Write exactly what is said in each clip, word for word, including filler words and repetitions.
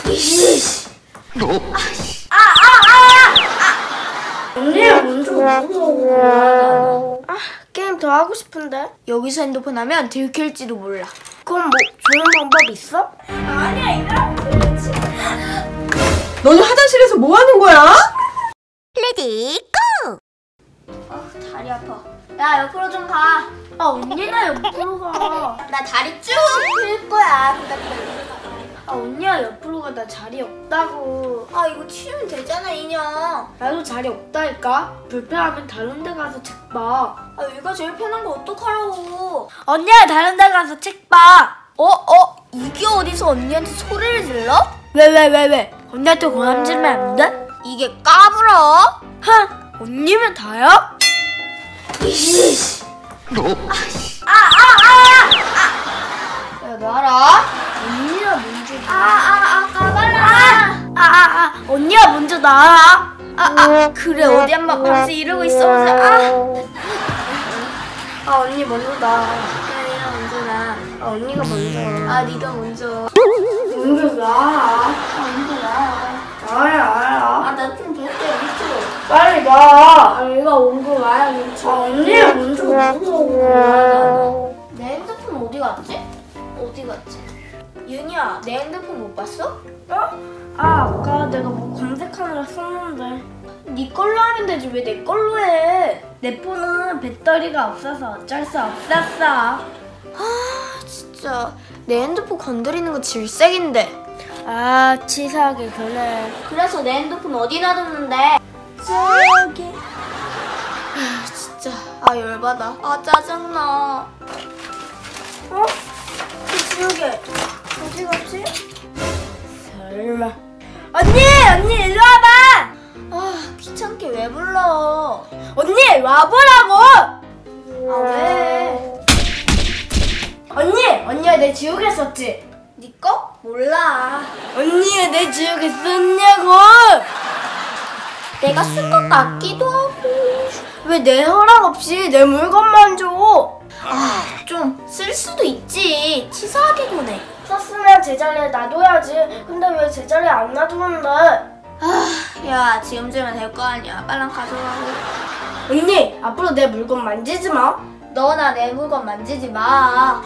이씨. 아, 아, 아, 아. 언니가 먼저 먹어. 아, 게임 더 하고 싶은데. 여기서 핸드폰 하면 들킬지도 몰라. 그럼 뭐 좋은 방법 있어? 아니야, 이거 그렇지. 너는 화장실에서 뭐 하는 거야? 레디 고! 아, 다리 아파. 야, 옆으로 좀 가. 아, 언니나 옆으로 가. 나 다리 쭉 펼 거야. 아, 언니야 옆으로 가. 나 자리 없다고. 아, 이거 치우면 되잖아, 인형. 나도 자리 없다니까. 불편하면 다른 데 가서 책 봐. 아, 여기가 제일 편한 거 어떡하라고. 언니야 다른 데 가서 책 봐. 어? 어? 이게 어디서 언니한테 소리를 질러? 왜 왜 왜 왜? 언니한테 고함 지르면 안 돼? 이게 까불어? 흥! 언니면 다야? 이씨. 아, 아, 아! 야, 놔라. 언니가 먼저 아, 아, 아, 까발라. 아, 아, 아, 언니가 먼저 나와. 아, 아, 그래, 어디 한번 밤새 이러고 있어보자. 아. 아, 언니 먼저 나. 내가 먼저 나. 아, 언니가 먼저. 아, 네가 먼저. 먼저 나. 아, 먼저 나. 나야, 나야. 아, 나 좀 뱉게 밑으로. 빨리 나. 아, 얘가 온 거 와야 밑으로. 아, 언니가 먼저 먹어. 내 핸드폰 어디 갔지? 어디 갔지? 윤이야, 내 핸드폰 못 봤어? 어? 아, 아까 내가 뭐 검색하느라 썼는데. 네 걸로 하면 되지 왜 내 걸로 해? 내 폰은 배터리가 없어서 어쩔 수 없었어. 아, 진짜 내 핸드폰 건드리는 거 질색인데. 아, 치사하게 그래. 그래서 내 핸드폰 어디 놔뒀는데? 저기. 아, 진짜 아 열받아. 아, 짜증나. 어? 그 지우개 어디 갔지? 설마. 언니! 언니 일로 와봐! 아, 귀찮게 왜 불러? 언니 와보라고! 아, 왜? 언니! 언니가 내 지우개 썼지? 네 거? 몰라. 언니가 내 지우개 썼냐고! 내가 쓴 것 같기도 하고. 왜 내 허락 없이 내 물건만 줘? 아, 좀 쓸 수도 있지. 치사하게 보내. 썼으면 제자리에 놔둬야지. 근데 왜 제자리에 안 놔두는데? 아, 야, 지금 주면 될 거 아니야. 빨랑 가져가고. 언니, 앞으로 내 물건 만지지 마. 너나 내 물건 만지지 마.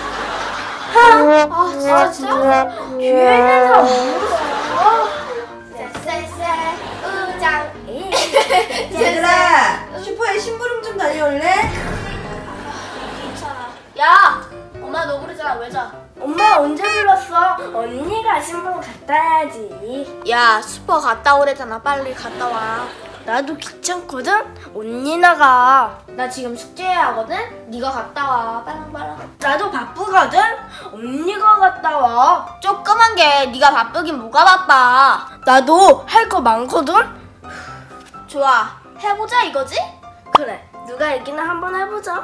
아, 진짜? 뒤에 있는 사람 모르겠어. 쎄쎄쎄 우장. 얘들아, 슈퍼에 심부름 좀 다녀올래? 괜찮아. 야, 엄마 너 부르잖아. 왜 자? 엄마 언제 불렀어? 언니가 신분 갖다 야지. 야, 슈퍼 갔다 오래잖아. 빨리 갔다 와. 나도 귀찮거든? 언니 나가. 나 지금 숙제해야 하거든? 네가 갔다 와. 빨랑 빨랑. 나도 바쁘거든? 언니가 갔다 와. 조그만 게 네가 바쁘긴 뭐가 바빠. 나도 할 거 많거든? 좋아. 해보자 이거지? 그래, 누가 이기나 한번 해보자.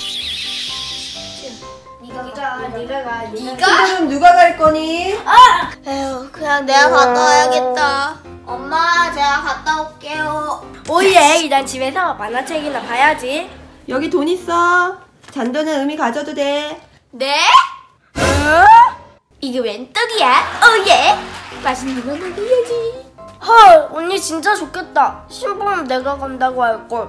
네가 네가 네가 가. 네가? 심부름 누가 갈 거니? 아! 에휴, 그냥 내가 갔다 와야겠다. 엄마, 제가 갔다 올게요. 오예, 일단 집에서 만화책이나 봐야지. 여기 돈 있어. 잔돈은 음이 가져도 돼. 네? 어? 이게 웬 떡이야? 오예. 맛있는 거 먹어야지. 헐, 언니 진짜 좋겠다. 신부름 내가 간다고 할걸.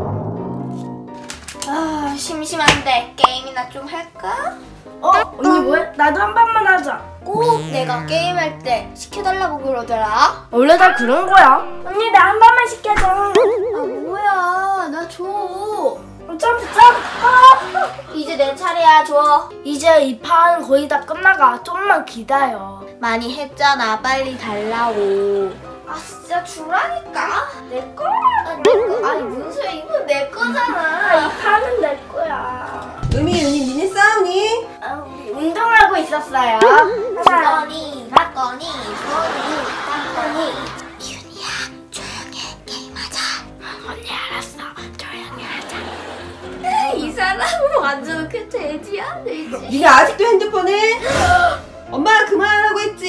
아, 심심한데 게임이나 좀 할까? 어? 언니 뭐해? 나도 한 번만 하자. 꼭 내가 게임할 때 시켜달라고 그러더라. 원래 다 그런 거야. 언니 나 한 번만 시켜줘. 아, 뭐야. 나 줘. 점프 점프. 이제 내 차례야. 줘. 이제 이 판 거의 다 끝나가. 좀만 기다려. 많이 했잖아. 빨리 달라고. 아, 진짜 주라니까. 내 거야. 아, 내 거. 아니, 문수야, 이건 내 거잖아. 이 판은 내 거야. 음이, 은이, 니네 싸우니? 아, 우리 운동하고 있었어요. 주거니, 받거니, 주거니, 받거니. 이윤이야, 조용히 게임하자. 언니 알았어. 조용히 하자. 이 사람 완전 그 돼지야, 돼지. 네가 아직도 핸드폰 해? 엄마가 그만하라고 했지?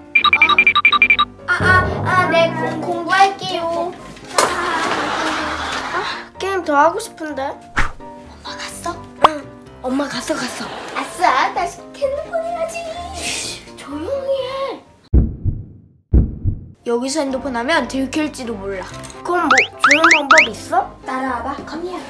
아, 아, 아, 네, 공, 공부할게요. 아, 게임 더 하고 싶은데. 엄마 갔어? 응. 엄마 갔어 갔어. 아싸, 다시 핸드폰 해야지. 조용히 해. 여기서 핸드폰 하면 들킬지도 몰라. 그럼 뭐 좋은 방법 있어? 따라와봐. 컴이야.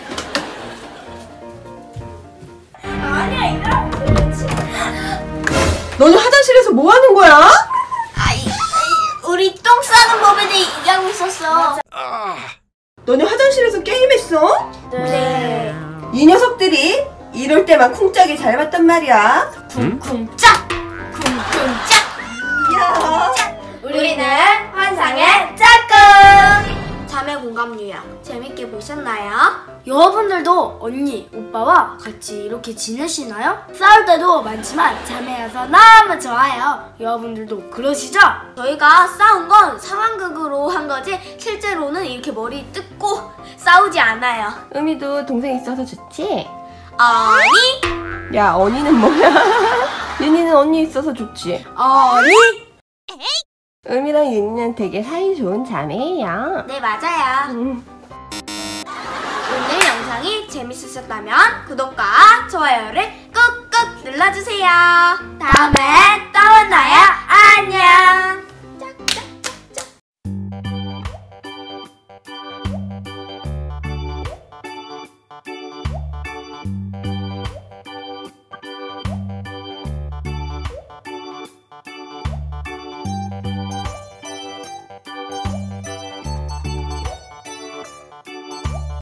아니야 이거 그렇지. 너네 화장실에서 뭐 하는 거야? 아이, 아이, 우리 똥 싸는 법에 대해 얘기하고 있었어. 너네 화장실에서 게임했어? 네. 이 녀석들이 이럴 때만 쿵짝이 잘 맞단 말이야. 쿵쿵짝! 쿵쿵짝! 야. 우리는 환상의 짝꿍. 자매 공감 요약 재밌게 보셨나요? 여러분들도 언니, 오빠와 같이 이렇게 지내시나요? 싸울 때도 많지만 자매여서 너무 좋아요. 여러분들도 그러시죠? 저희가 싸운 건 상황극으로 한 거지 실제로는 이렇게 머리 뜯고 싸우지 않아요. 은미도 동생 있어서 좋지? 아니? 야, 언니는 뭐야? 윤희는 언니 있어서 좋지? 아니. 은미랑 윤희는 되게 사이 좋은 자매예요. 네, 맞아요. 음. 오늘 영상이 재밌으셨다면 구독과 좋아요를 꾹꾹 눌러주세요. 다음에 또 만나요. 안녕.